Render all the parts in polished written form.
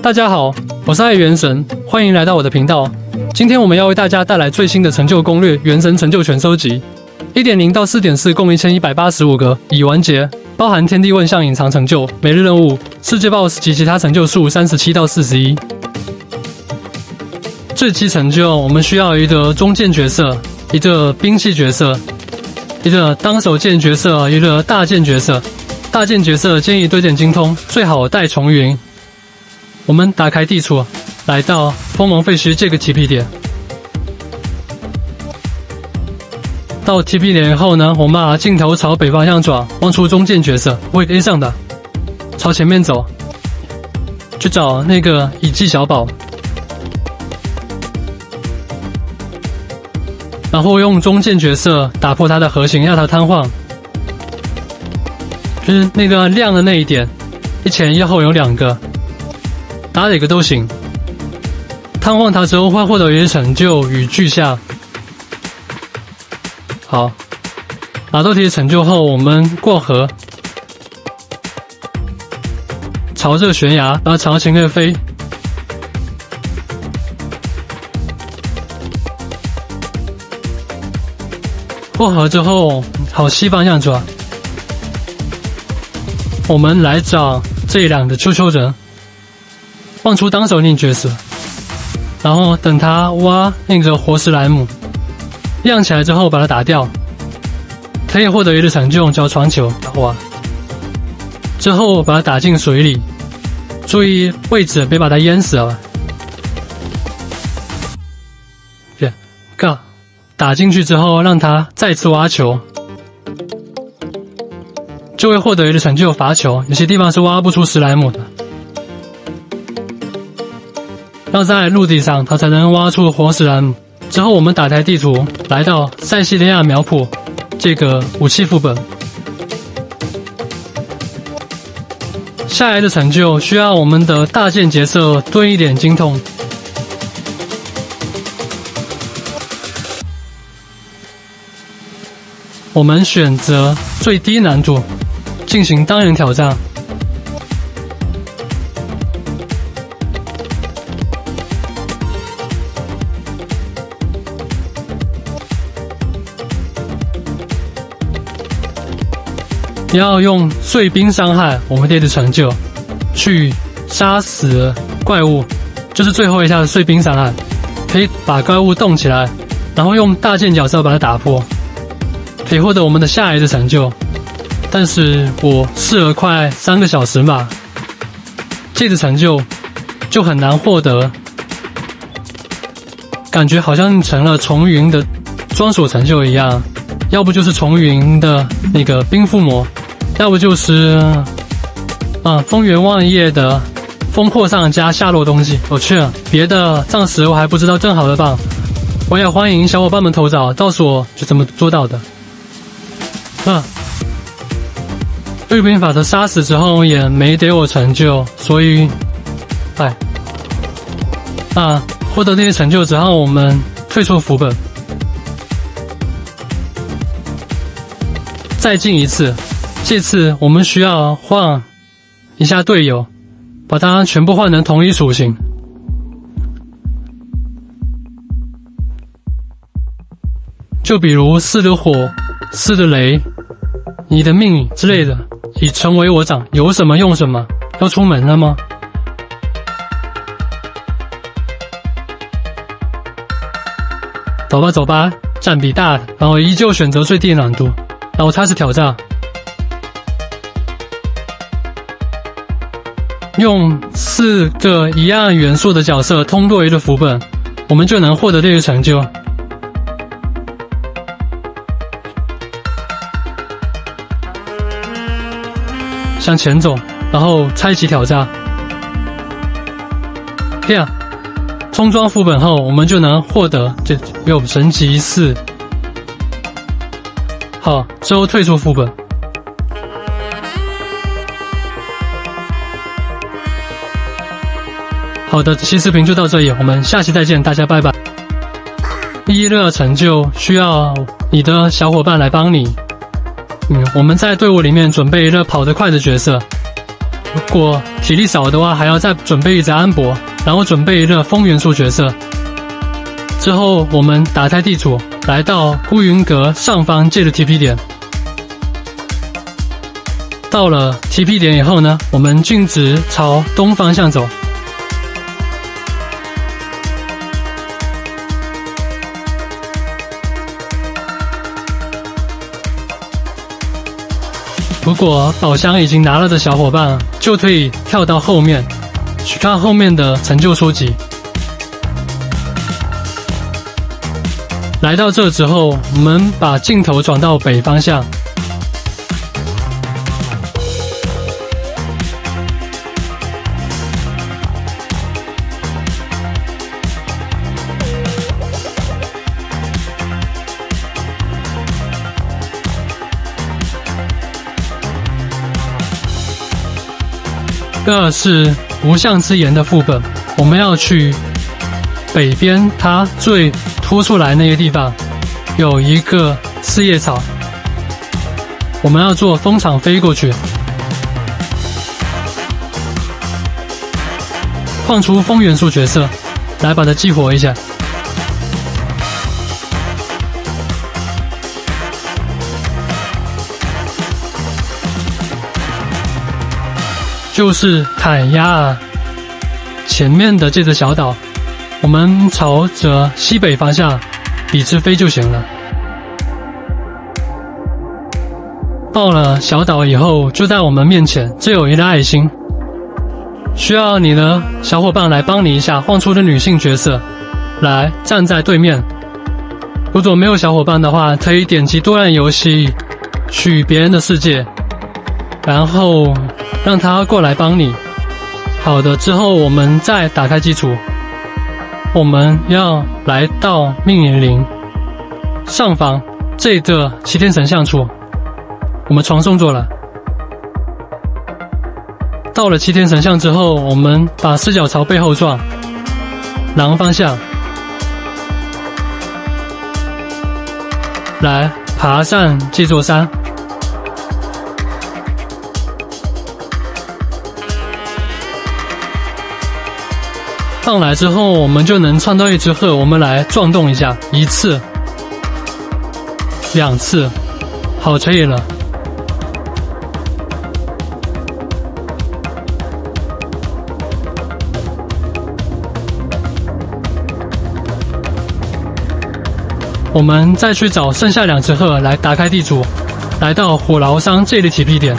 大家好，我是爱元神，欢迎来到我的频道。今天我们要为大家带来最新的成就攻略——元神成就全收集。1.0到4.4共1185个，已完结，包含天地问象隐藏成就、每日任务、世界 BOSS 及其他成就数37到41。这期成就我们需要一个中剑角色，一个兵器角色，一个当手剑角色，一个大剑角色。大剑角色建议对剑精通，最好带重云。我们打开地图，来到锋芒废墟这个 TP 点。到 TP 点以后呢，我们把镜头朝北方向转，望出中剑角色，会 A 上的，朝前面走，去找那个遗迹小宝，然后用中剑角色打破他的核心，让他瘫痪。就是那个亮的那一点，一前一后有2个，打哪个都行。瘫痪他之后会获得一些成就与巨下。好，拿到这些成就后，我们过河，朝着悬崖，然后朝前面飞。过河之后，朝西方向转。我们来找这2个丘丘人，放出当手令角色，然后等他挖那个活史莱姆，亮起来之后把它打掉，可以获得一个成就叫传球。哇！之后把它打进水里，注意位置别把它淹死了。别，打进去之后让他再次挖球。就会获得一个成就罚球，有些地方是挖不出史莱姆的，要在陆地上它才能挖出活史莱姆。之后我们打开地图，来到塞西利亚苗圃这个武器副本。下来的成就需要我们的大剑角色多一点精通。我们选择最低难度进行单人挑战。要用碎冰伤害我们这的成就去杀死怪物，就是最后一下的碎冰伤害，可以把怪物动起来，然后用大剑角色把它打破，可以获得我们的下一的成就。但是我试了快3个小时吧，这个成就就很难获得，感觉好像成了重云的专属成就一样，要不就是重云的那个冰附魔，要不就是风原望叶的风扩上加下落东西。我去了，别的暂时我还不知道正好的棒，我也欢迎小伙伴们投稿，告诉我是怎么做到的。日兵法则杀死之后也没给我成就，所以，获得这些成就之后，我们退出副本，再进一次。这次我们需要换一下队友，把它全部换成同一属性。就比如4的火、4的雷、你的命之类的。已成为我长，有什么用什么。要出门了吗？走吧走吧，占比大的，然后依旧选择最低难度，然后开始挑战。用4个一样元素的角色通过一个副本，我们就能获得这个成就。向前走，然后拆启挑战。这样，充装副本后，我们就能获得这有神级4。好，之后退出副本。好的，这期视频就到这里，我们下期再见，大家拜拜。第1个成就需要你的小伙伴来帮你。我们在队伍里面准备一个跑得快的角色， 如果体力少的话，还要再准备一只安博，然后准备一个风元素角色。之后我们打开地图，来到乌云阁上方这个 TP 点。到了 TP 点以后呢，我们径直朝东方向走。如果宝箱已经拿了的小伙伴，就可以跳到后面去看后面的成就书籍。来到这之后，我们把镜头转到北方向，这是无相之岩的副本，我们要去北边，它最凸出来那个地方有一个四叶草，我们要做风场飞过去，放出风元素角色来把它激活一下。就是坎亚前面的这个小岛，我们朝着西北方向笔直飞就行了。到了小岛以后，就在我们面前，这有一个爱心，需要你的小伙伴来帮你一下，放出的女性角色来站在对面。如果没有小伙伴的话，可以点击多人游戏去别人的世界，然后让他过来帮你。好的，之后我们再打开基础，我们要来到命引灵上方这个齐天神像处，我们传送做了。到了齐天神像之后，我们把视角朝背后转，南方向来爬上这座山。上来之后，我们就能创造一只鹤，我们来转动一下，一次、两次，好，可以了。我们再去找剩下2只鹤来打开地图，来到火牢山这里TP点。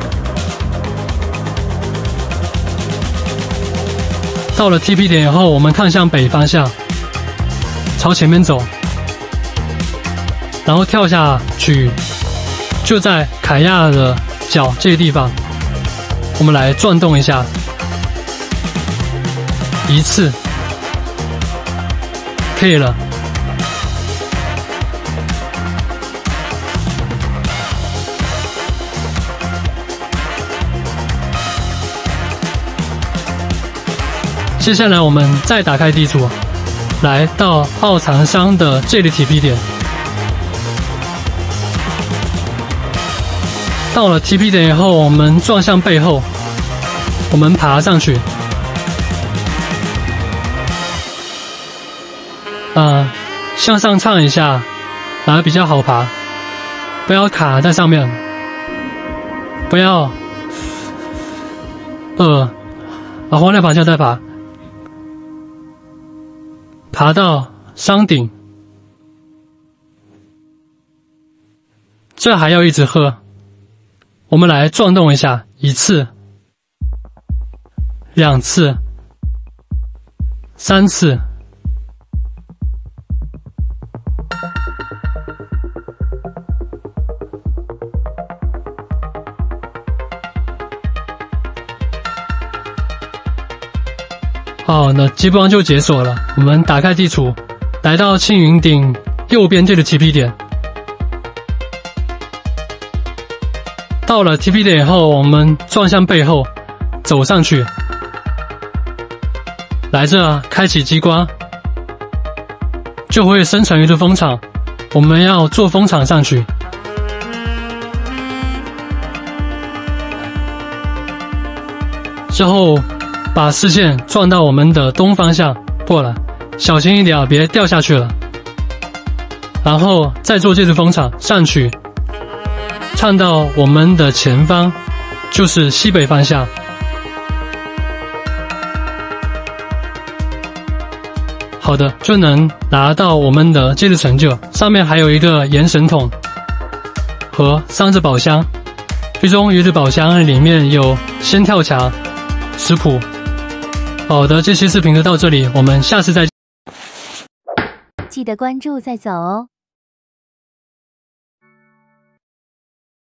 到了 TP 点以后，我们看向北方向，朝前面走，然后跳下去，就在凯亚的脚这个地方，我们来转动一下，一次，可以了。接下来我们再打开地图，来到奥长山的这里TP点。到了TP点以后，我们转向背后，我们爬上去。向上唱一下，然后比较好爬，不要卡在上面，不要往那方向再爬。爬到山顶，这还要一直喝。我们来转动一下，一次、2次、3次。好，那基本上就解锁了。我们打开地图，来到青云顶右边这个TP点。到了TP点以后，我们转向背后，走上去，来这开启机关，就会生成一个风场。我们要做风场上去。 之后把视线转到我们的东方向过来，小心一点啊，别掉下去了。然后再做戒指风场上去，唱到我们的前方，就是西北方向。好的，就能拿到我们的戒指成就。上面还有一个元神筒和3只宝箱，其中一只宝箱里面有仙跳墙、食谱。好的，这期视频就到这里，我们下次再见。 记得关注再走哦。